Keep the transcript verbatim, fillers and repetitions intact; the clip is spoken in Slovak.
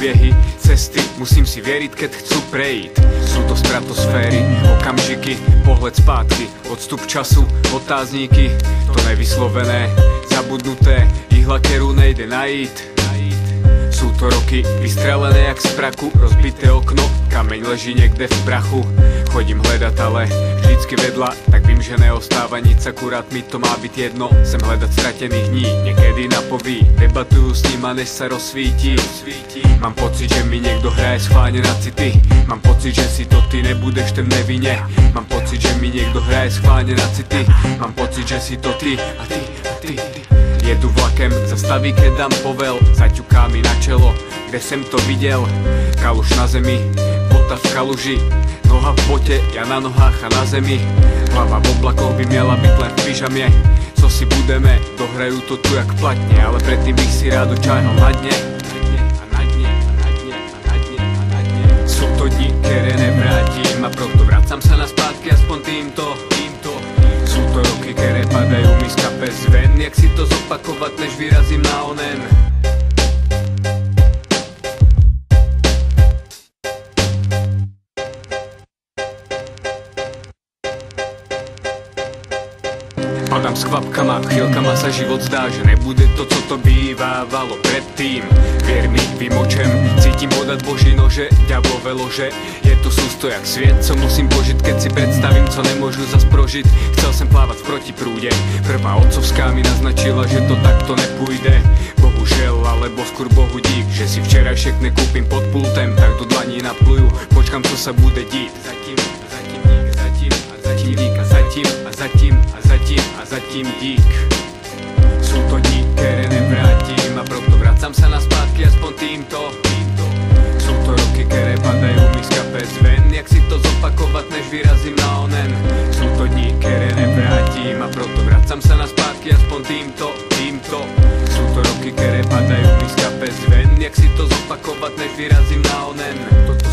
príběhy, cesty, musím si věřit, keď chcú prejít. Sú to stratosféry, okamžiky, pohled zpátky, odstup času, otázníky, to nevyslovené, zabudnuté, ihla, kterou nejde najít. Sú to roky vystrelené jak z praku, rozbité okno, kameň leží někde v prachu. Chodím hledat, ale vždycky vedla, tak vím, že neostáva nic, akurát mi to má být jedno. Sem hledat ztratených dní, někdy napoví, debatuju s nima, než se rozsvítí. Mám pocit, že mi někdo hraje schválně na city, mám pocit, že si to ty nebudeš ten nevinně. Mám pocit, že mi někdo hraje schválně na city, mám pocit, že si to ty a ty a ty. Jedu vlakem, zastaví, keď dám povel, zaťuká mi na čelo, kde jsem to viděl. Kaluš na zemi, bota v kaluži, noha v bote, ja na nohách a na zemi. Hlava v oblakoch by měla být len v pyžamě. Co si budeme, dohrajú to tu jak platně, ale predtým bych si rád očáhol na dně. Sú to dni, které nevrátím, a proto vracam sa na zpátky aspoň týmto. Sú to roky, které padajú mi z kapes ven, jak si to zopakovat, než vyrazím na onen. Padám s kvapkama, chvíľkama sa život zdá, že nebude to, co to bývávalo predtým. Vier mi, vymočem, cítim podat boží nože, ďablové lože. Je to sústo jak sviet, co musím požiť, keď si predstavím, co nemôžu zas prožiť. Chcel sem plávať v protiprúde, prvá otcovská mi naznačila, že to takto nepůjde. Bohužel, alebo skôr bohu dík, že si včerajšek nekúpim pod pultem, tak do dlaní napluju, počkám, co sa bude dít. Zatím, zatím dík, zatím a zatím dík a zatím a zatím a zatím a zatím dík. Sú to dní, které nevrátím, a proto vracam sa na zpátky aspoň týmto. Sú to roky, které padajú mi z kapes ven, jak si to zopakovat, než vyrazím na onen. Sú to dní, které nevrátím, a proto vracam sa na zpátky aspoň týmto, týmto. Sú to roky, které padajú mi z kapes ven, jak si to zopakovat, než vyrazím na onen.